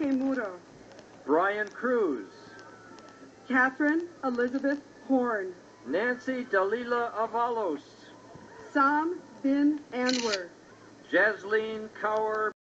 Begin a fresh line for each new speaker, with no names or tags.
Roque Muro,
Brian Cruz,
Catherine Elizabeth Horn,
Nancy Dalila Avalos,
Sam bin Anwar,
Jasleen Kaur